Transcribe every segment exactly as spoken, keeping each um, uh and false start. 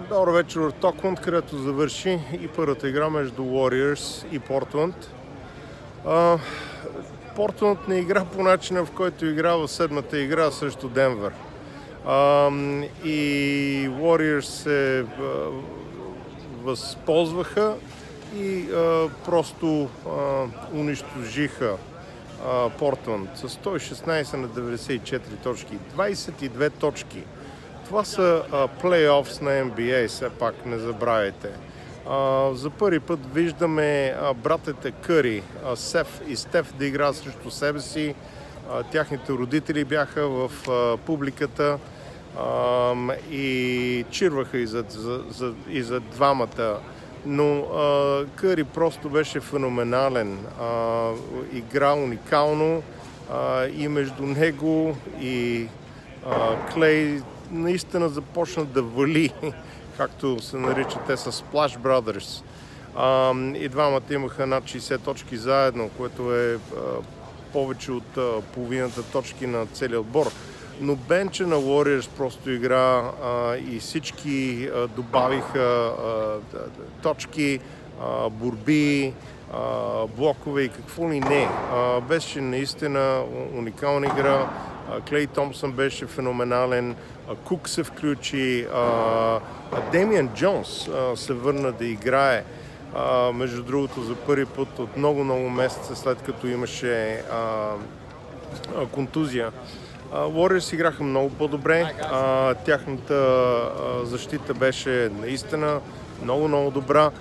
Добър вечер от Окланд, където завърши и първата игра между Warriors и Портланд. Портланд не игра по начина, в който игра в седмата игра срещу Денвър. Uh, и Warriors се uh, възползваха и uh, просто uh, унищожиха Портланд с сто и шестнадесет на деветдесет и четири точки, двадесет и две точки. Това са плейофс на Н Б А, все пак не забравяйте. Uh, за първи път виждаме uh, братята Къри, uh, Сеф и Стеф да играят срещу себе си. Uh, тяхните родители бяха в uh, публиката uh, и чирваха и за, за, за, и за двамата. Но uh, Къри просто беше феноменален. Uh, игра уникално uh, и между него и uh, Клей наистина започна да вали, както се наричат те с Splash Brothers. Uh, и двамата имаха над шейсет точки заедно, което е uh, повече от uh, половината точки на целия отбор. Но бенча на Warriors просто игра uh, и всички uh, добавиха uh, точки, uh, борби, uh, блокове и какво ли не. Uh, беше наистина уникална игра. Клей Томпсън беше феноменален, Кук се включи, Демиан Джонс се върна да играе, между другото за първи път от много-много месеца след като имаше контузия. Warriors играха много по-добре, тяхната защита беше наистина много-много добра.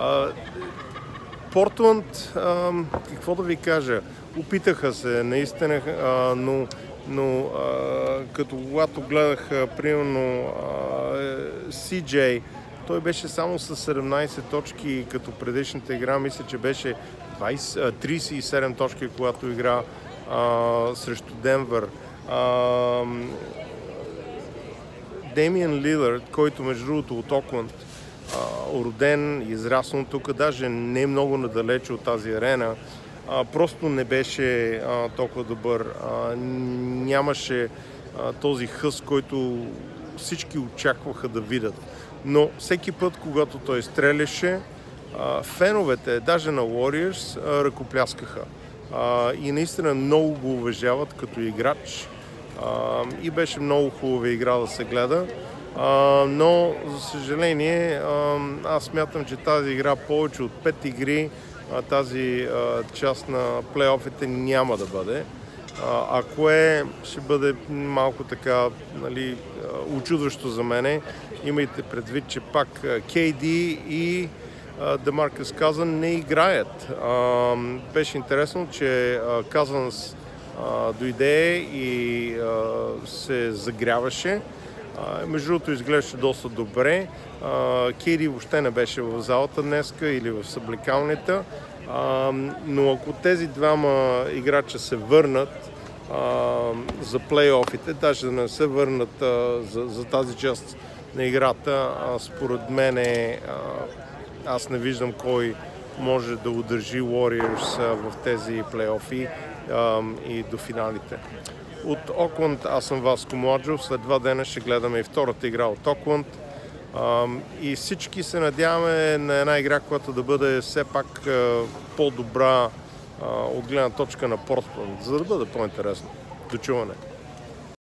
Портланд, какво да ви кажа, опитаха се наистина, но но а, като когато гледах а, примерно Си Джей, той беше само с седемнадесет точки, като предишната игра мисля, че беше двадесет, тридесет и седем точки, когато игра а, срещу Денвър. А, Демиан Лилърд, който между другото от Окланд, роден, израснал тук, даже не е много надалече от тази арена, А, просто не беше а, толкова добър. А, нямаше а, този хъс, който всички очакваха да видят. Но всеки път, когато той стреляше, а, феновете, даже на Warriors, а, ръкопляскаха. А, и наистина много го уважават като играч. А, и беше много хубава игра да се гледа. А, но, за съжаление, а, аз смятам, че тази игра повече от пет игри, тази а, част на плейофите няма да бъде. А, ако е, ще бъде малко така, нали, учудващо за мене. Имайте предвид, че пак Кей Ди и Демаркъс Казън не играят. А, беше интересно, че Казънс дойде и а, се загряваше. Uh, между другото изглеждаше доста добре. Uh, Кири въобще не беше в залата днеска или в съблекалнята. Uh, но ако тези двама играча се върнат uh, за плейофите, даже да не се върнат uh, за, за тази част на играта, uh, според мен uh, аз не виждам кой може да удържи Warriors uh, в тези плейофи uh, и до финалите. От Окланд аз съм Васко Младжов. След два дена ще гледаме и втората игра от Окланд. И всички се надяваме на една игра, която да бъде все пак по-добра от гледна точка на Портланд, за да бъде по-интересно. До чуване!